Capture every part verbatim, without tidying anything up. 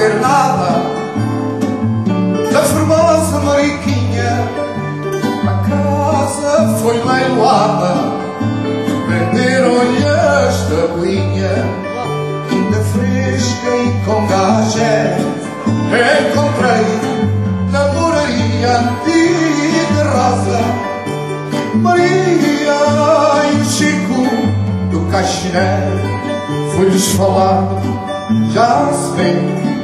dizer nada da formosa Mariquinha. A casa foi leiloada, venderam-lhe a estabelinha, ainda fresca e com gajé. Encontrei na moraria antiga rosa Maria e o Chico do Caxiné. Fui-lhes falar, já se vê,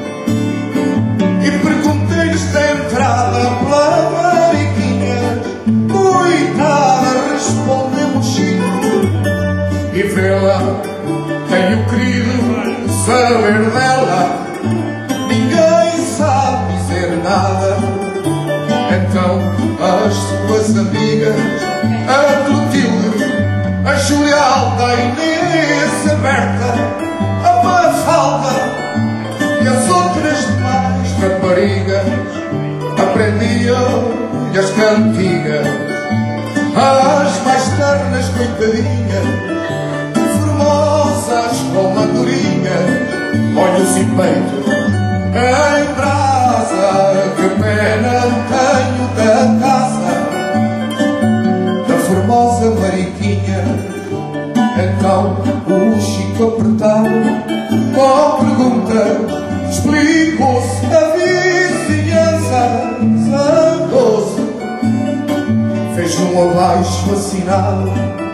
e perguntei-lhes da entrada pela Mariquinha. Coitada, respondeu o Chico, e vê-la tenho querido saber dela, ninguém sabe dizer nada. Então as suas amigas, a Clotilde, a Julialda, a Inês, a Berta, a Mafalda e as outras demais raparigas, aprendiam-lhe as cantigas. As mais ternas coitadinhas, formosas como andorinhas, olhos e peito em brasa. Que pena tenho da casa da formosa Mariquinha. Então o Chico apertado com pergunta explicou-se. A vizinhança zangou-se, fez um abaixo assinado,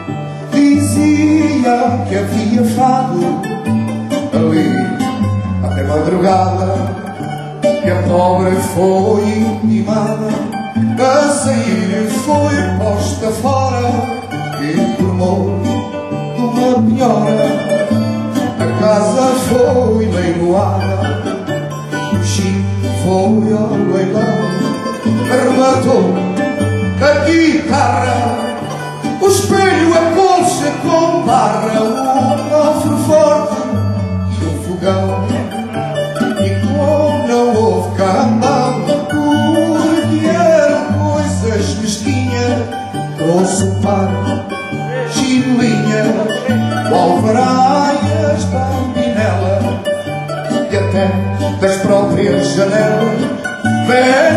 dizia que havia fado ali até madrugada, e a pobre foi intimada a sair, foi posta fora e formou uma penhora. A casa foi leiloada, o Chico foi ao leilão, arrematou a guitarra, o espelho, a colcha com barra, o cofre forte e o fogão. E como não houve cambão, porque eram coisas mesquinhas, trouxe o par, chinelinha, o alvará e as bambinelas, e até das próprias janelas